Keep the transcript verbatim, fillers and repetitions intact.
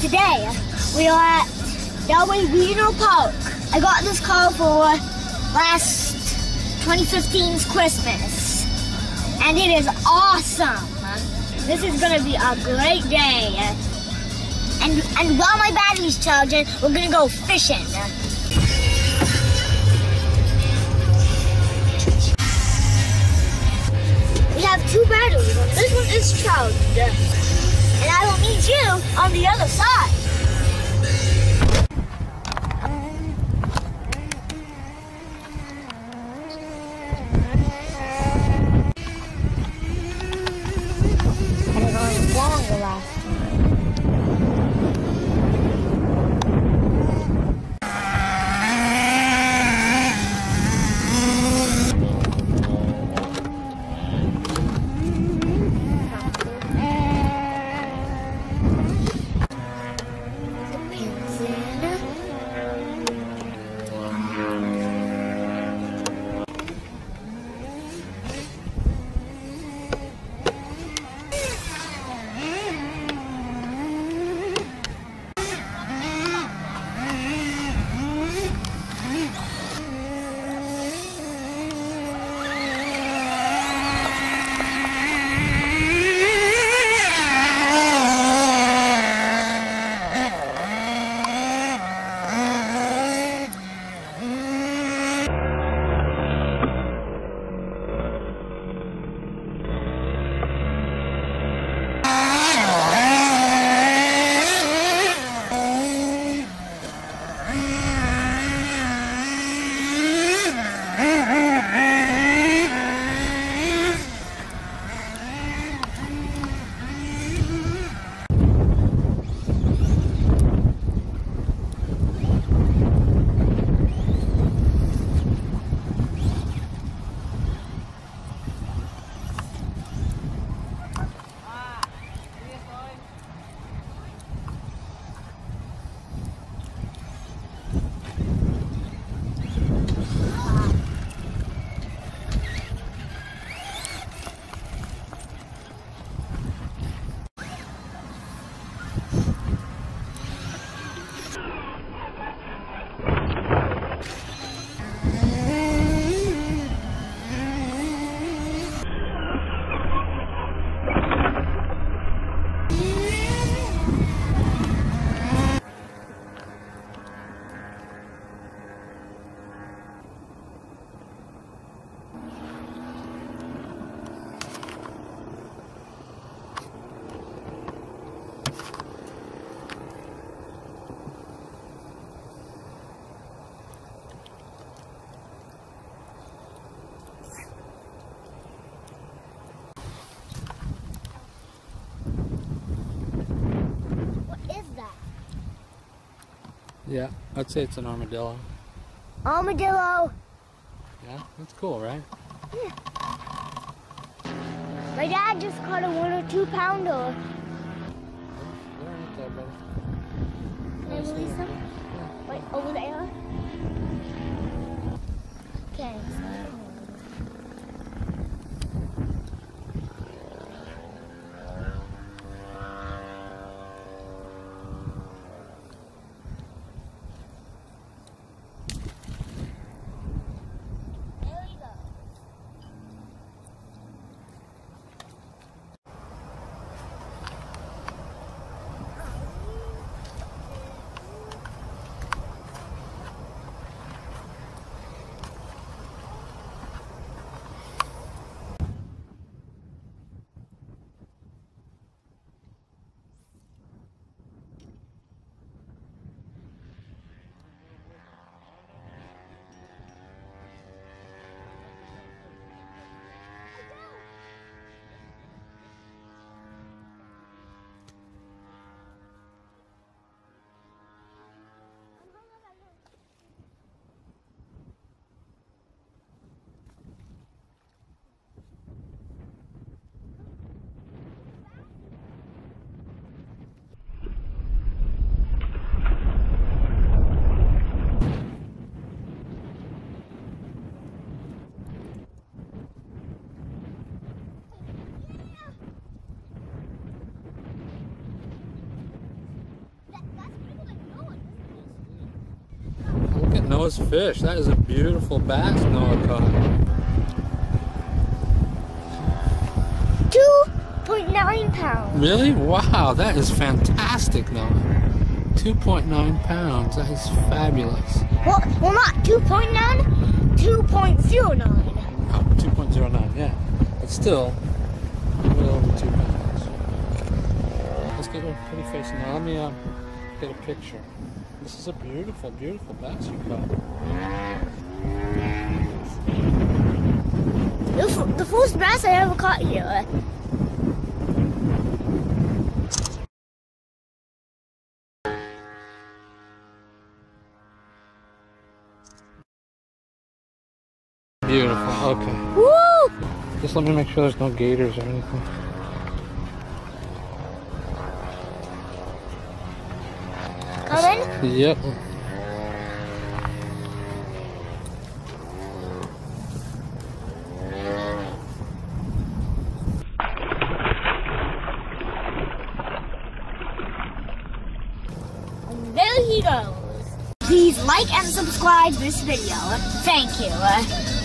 Today, we are at Delway Regional Park. I got this car for last twenty fifteen's Christmas, and it is awesome. This is gonna be a great day. And, and while my battery's charging, we're gonna go fishing. We have two batteries. This one is charged. And I will meet you on the other side. And it was longer last time. Yeah, I'd say it's an armadillo. Armadillo. Yeah, that's cool, right? Yeah. My dad just caught a one or two pounder. They're right there, buddy. Can I release them? Yeah. Wait, over there? Okay. Noah's fish. That is a beautiful bass Noah caught. two point nine pounds. Really? Wow, that is fantastic, Noah. two point nine pounds. That is fabulous. Well, well not two point nine, two point zero nine. Oh, two point zero nine, yeah. But still, a little over two pounds. Let's get a pretty face now. Let me uh, get a picture. This is a beautiful, beautiful bass you caught. The, the first bass I ever caught here. Beautiful, okay. Woo! Just let me make sure there's no gators or anything. Coming? Yep. And there he goes. Please like and subscribe this video. Thank you.